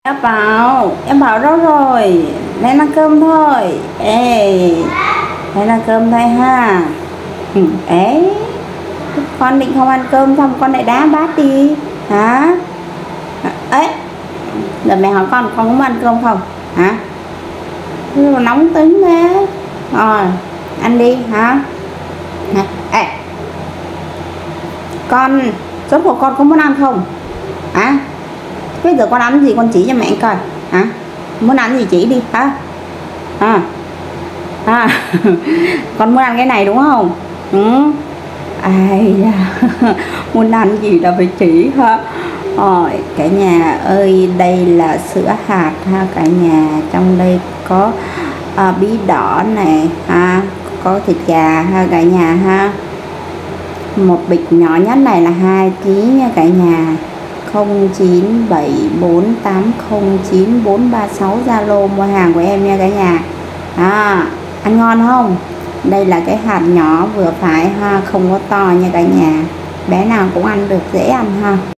Em bảo đâu rồi, lên ăn cơm thôi. Ê, lên ăn cơm thôi ha. Ấy, con định không ăn cơm xong con lại đá bát đi hả? Ấy, giờ mẹ hỏi con có muốn ăn cơm không hả? Nóng tính thế. Rồi ăn đi hả? Ê, con rốt cuộc con có muốn ăn không hả? Bây giờ con ăn gì con chỉ cho mẹ coi hả? Muốn ăn gì chỉ đi hả? Con muốn ăn cái này đúng không? Ai da. Muốn ăn gì là phải chỉ ha. Rồi cả nhà ơi, đây là sữa hạt ha cả nhà. Trong đây có bí đỏ này ha, có thịt gà ha cả nhà ha. Một bịch nhỏ nhất này là 2 kg nha cả nhà. 0974809436 Zalo mua hàng của em nha cả nhà. Ăn ngon không? Đây là cái hạt nhỏ vừa phải ha, không có to nha cả nhà, bé nào cũng ăn được, dễ ăn ha.